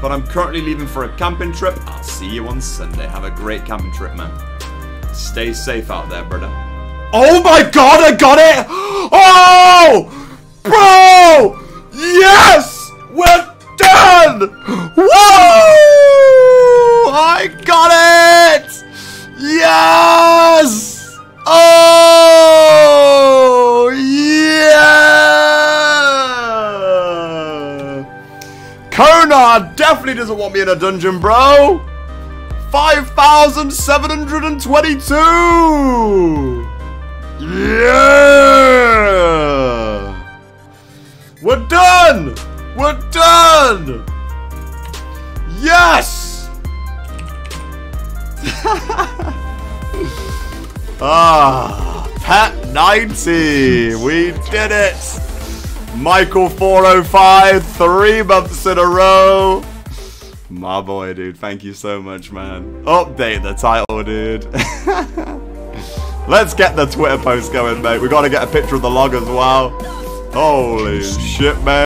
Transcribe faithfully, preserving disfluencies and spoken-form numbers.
but I'm currently leaving for a camping trip. I'll see you on Sunday. Have a great camping trip, man. Stay safe out there, brother. Oh my god, I got it! Oh! Bro! Yes! We're done! Whoa! I got it! Yes! Oh! Yeah! Kona definitely doesn't want me in a dungeon, bro! five thousand seven hundred twenty-two! Yeah! We're done! We're done! Yes! Ah, Pet ninety! We did it! Michael four oh five, three months in a row. My boy, dude. Thank you so much, man. Update the title, dude. Let's get the Twitter post going, mate. We gotta get a picture of the log as well. Holy shit, man.